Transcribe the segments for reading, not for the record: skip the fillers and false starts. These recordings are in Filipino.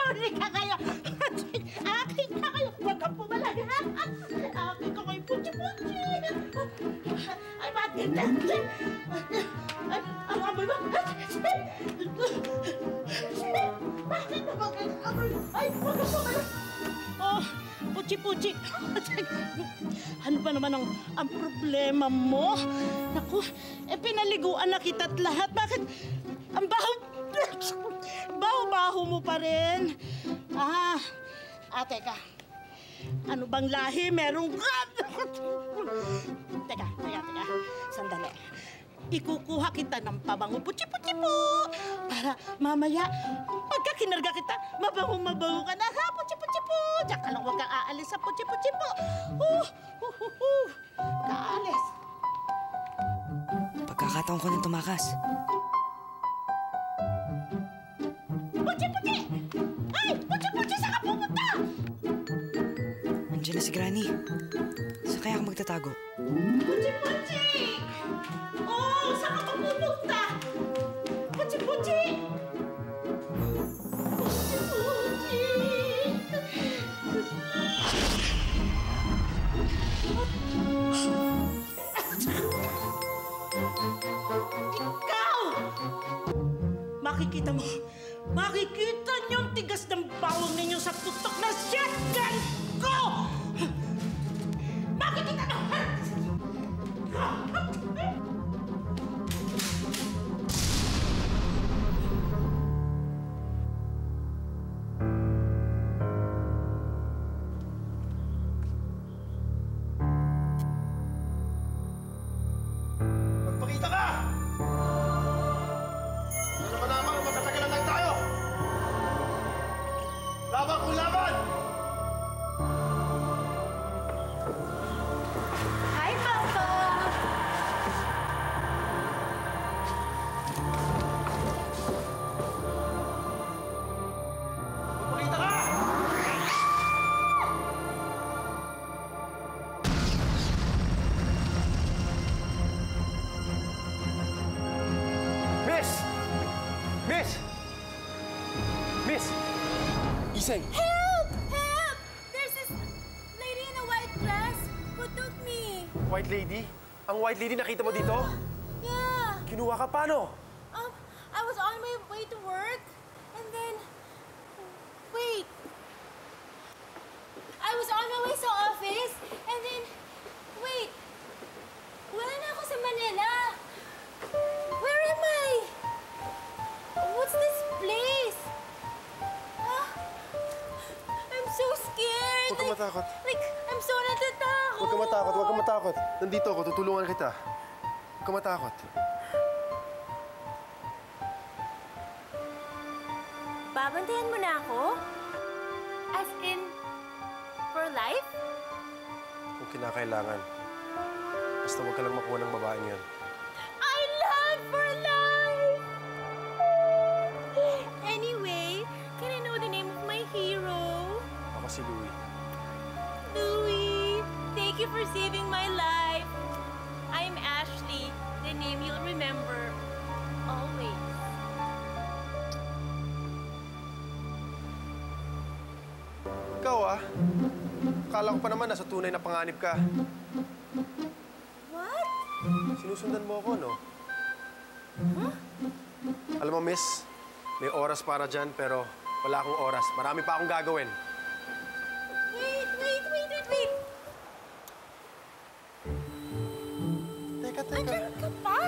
Huli ka kayo! Akin ka kayo! Huwag kang pumalag, ha? Akin ka kayo, Puchi-Puchi! Ay, bakit? Ay, ang amoy mo! Bakit naman kayo? Ay, huwag kang pumalag! Oh, Puchi-Puchi! Ano ba naman ang problema mo? Naku, pinaliguan na kita't lahat. Bakit ang baho-baho mo pa rin? Teka. Ano bang lahi? Merong... Teka. Sandali. Ikukuha kita ng pabango Puchi-Puchi po. Para mamaya, pagka kinarga kita, mabango ka na, ha? Puchi-Puchi po. Diyan ka lang, huwag kang aalis sa Puchi-Puchi po. Kaalis. Pagkakataon ko ng tumakas. Puchi-Puchi! Ay! Puchi-Puchi, saan ka pumunta? Andiyan na si Granny. Saan kaya ako magtatago? Puchi-Puchi! Oh, saan ka pupunta? Puchi-Puchi! Puchi-Puchi! Ikaw! Makikita niyo ang tigas ng bawang ninyo sa tutok na shotgun ko! Makikita niyo! Magpakita ka! Ano naman naman, magkatagalan lang tayo! Laban kung laban! Hi, Papa! Magpakita ka! Miss! Isay! Help! Help! There's this lady in a white dress who took me. White lady? Ang white lady nakita mo dito? Yeah. Kinuha ka paano? I was on my way to work, and then... Wait. I was on my way sa office, and then... Wait. Wala na ako sa Manila. Where am I? What's this place? I'm so scared. Huwag ka matakot. I'm so natatakot. Huwag ka matakot. Nandito ako, tutulungan kita. Huwag ka matakot. Babantayan mo na ako? As in, for life? Kung kinakailangan. Basta huwag ka lang makuha ng babaeng yan. I love for life! Anyway, can I know the name of my hero? Ako si Louie. Louie, thank you for saving my life. I'm Ashley, the name you'll remember always. Ikaw akala ko pa naman nasa tunay na panganib ka. What? Sinusundan mo ako, no? Huh? Alam mo, miss, may oras para dyan, pero wala akong oras. Marami pa akong gagawin. Wait. Teka. Andiyan ka pa?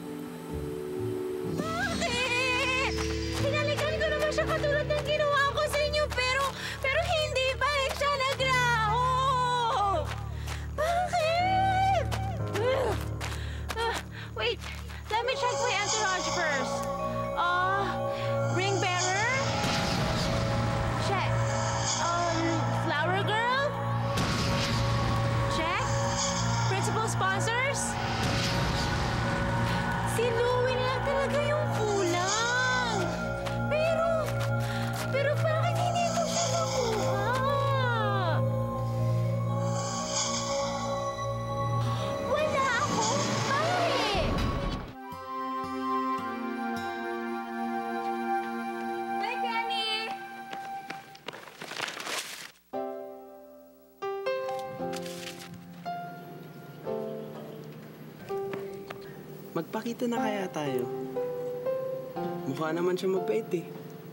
Bakit? Hinalikan ko naman siya katulad ng ginawa ko sa inyo, pero hindi pa siya nagraho. Bakit? Wait, let me check my entourage first. Ring bearer? Check. Flower girl? Check. Principal sponsors? Si Louie na lang talaga yung kulang. magpakita na kaya tayo. Mukha naman siya mabait eh.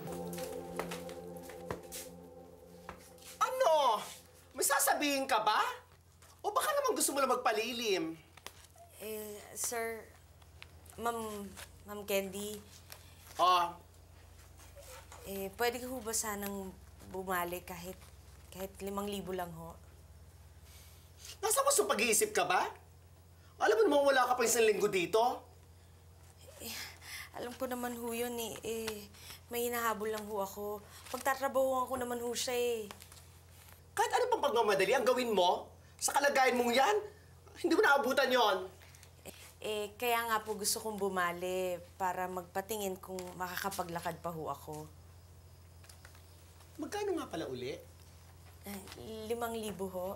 Ano? May sasabihin ka ba? O baka naman gusto mo lang magpalilim? Sir, Ma'am Candy, Oh, pwede ka ho ba sanang bumali kahit 5,000 lang ho? nasa mas pag-iisip ka ba? Alam mo naman wala ka pa isang linggo dito? Alam ko naman ho yun may hinahabol lang ho ako. Pagtatrabahuan ko naman ho siya Kahit ano pang pagmamadali ang gawin mo, sa kalagayan mong yan, hindi mo naabutan yon. Kaya nga po gusto kong bumali para magpatingin kung makakapaglakad pa ho ako. Magkano nga pala uli? 5,000 ho.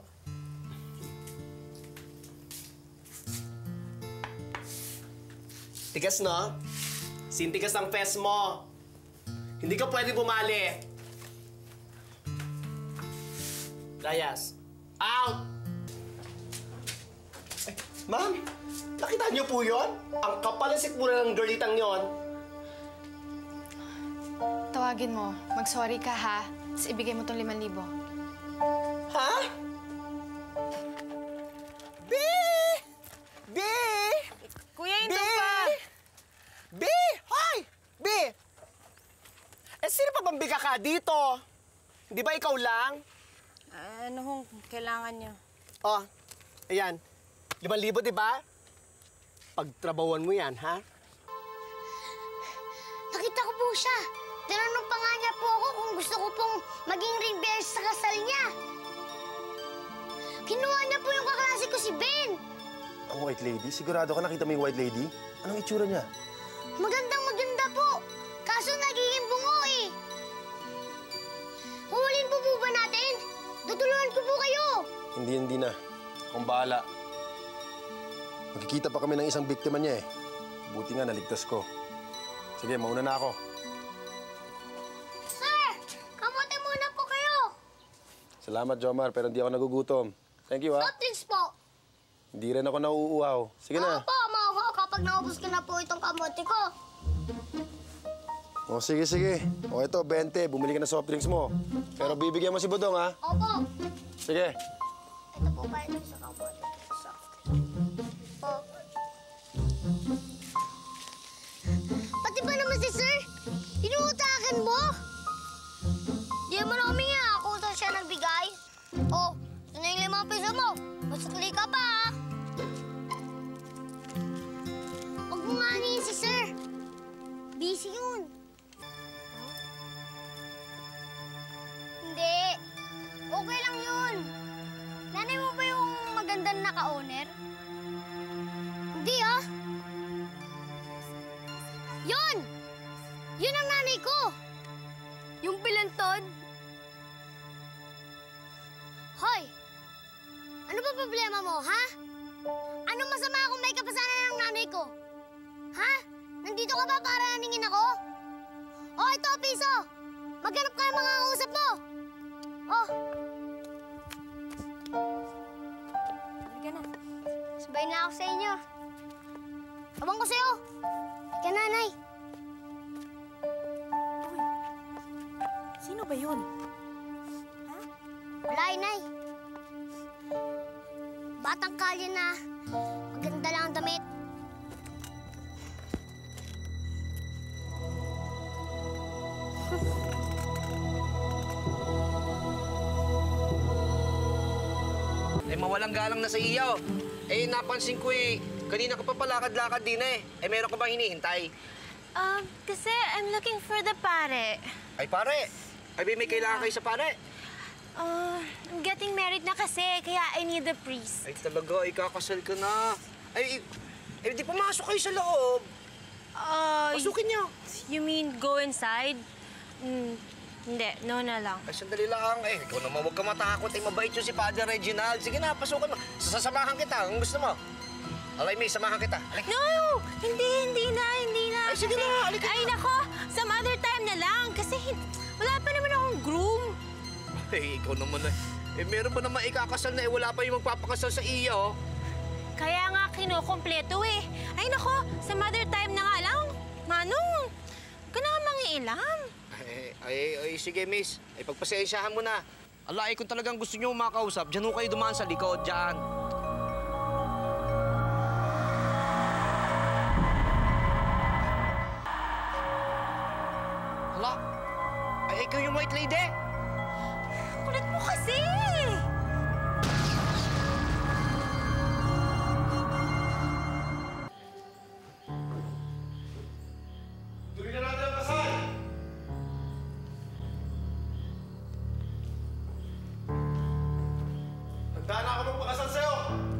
Tigas, no? Sintigas ang fest mo. Hindi ka pwede bumali. Layas, out! Ay, ma'am, nakita niyo po yon? Ang kapal ng sikmura ng girlitang yon. Tawagin mo. Mag-sorry ka, ha? Tapos ibigay mo tong 5,000. Ha? B! B! Kuya, ito B! pa! B! Hoy! B! Sino pa bang biga ka dito? Di ba ikaw lang? Ano hong kailangan niya? Oh, ayan. 5,000, di ba? Pagtrabawan mo yan, ha? Nakita ko po siya. Tinanong pa nga niya po ako kung gusto ko pong maging ring bearer sa kasal niya. Kinuha niya po yung kaklase ko si Ben. Ang white lady? Sigurado ka nakita mo yung white lady? Anong itsura niya? Magandang maganda po. Kaso nagiging bungo eh. Huwalin po ba natin? Tutulungan ko po kayo. Hindi na. Akong bahala. Magkikita pa kami ng isang biktima niya eh. Buti nga, naligtas ko. Sige, mauna na ako. Sir, kamote muna po kayo. Salamat, Jomar, pero hindi ako nagugutom. Thank you, ha? Soft drinks po. Hindi rin ako nauuhaw. Sige na. Opo, mauho kapag naubos ko na po itong kamote ko. O, sige. O, ito, 20. Bumili ka ng soft drinks mo. Pero bibigyan mo si Budong, ha? Opo. Sige. Ito po ba ito sa kamote? Soft drink. Po. Pati ba naman si Sir? Inuutakan mo? Di mo na humingi ako saan siya nagbigay. Oh, ito na yung 5 piso mo. Masukli ka pa, ha? Huwag mo nga hingin si Sir. Busy yun. Hindi. Okay lang yun. Nanay mo ba yung magandang naka-owner? Hindi, ah. Yun! Yun ang nanay ko! Yung bilantod? Hoy! Ano ba problema mo, ha? Ano masama kung may kapasanan ng nanay ko? Ha? Nandito ka ba para naningin ako? Oh, ito, piso! Maghanap ka ng mga kausap mo! Oh! Halika na. Sabay na ako sa inyo. Abang ko sa'yo. Halika, nanay. Sino ba yun? Wala, inay. Batang kalye na maganda lang ang damit. Mawalang galang na sa iyo. Napansin ko kanina ka pa palakad-lakad din meron ka bang hinihintay? Kasi I'm looking for the pare. Ay, pare. May kailangan kayo sa pare. I'm getting married na kasi, kaya I need the priest. Ay, talaga, ikakasal ka na. Di pumasok kayo sa loob. Pasukin niyo. You mean go inside? Hindi, no na lang. Ay, sandali lang. Ikaw naman, huwag ka matakot. Mabait yun si Father Reginald. Sige na, pasukan mo. Sasamahan kita kung gusto mo. Alay, May, samahan kita. Alay. No! Hindi na. Ay, sige na, halika na. Ay, nako, some other time na lang. Kasi wala pa naman akong groom. Ikaw naman meron pa naman ikakasal na wala pa yung magpapakasal sa iyo. Kaya nga kinukumpleto eh. Ay nako, sa mother time na nga lang. Manong, huwag ka na nga mangiilam. Ay, sige, miss. Ay, pagpasensyahan mo na. Ala, kung talagang gusto niyo makausap, dyan ho kayo dumaan sa likod, dyan. Hala, ay, ikaw yung white lady? Kulit mo kasi! Tuloy na natin ang kasal! Handa na ako magpakasal sa'yo!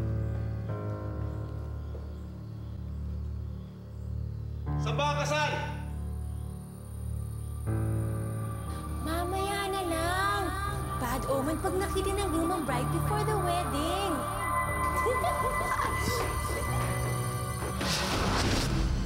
Saan ba ang kasal? Mamaya na lang. Bad omen pag nakita ng groom ang bride before the wedding.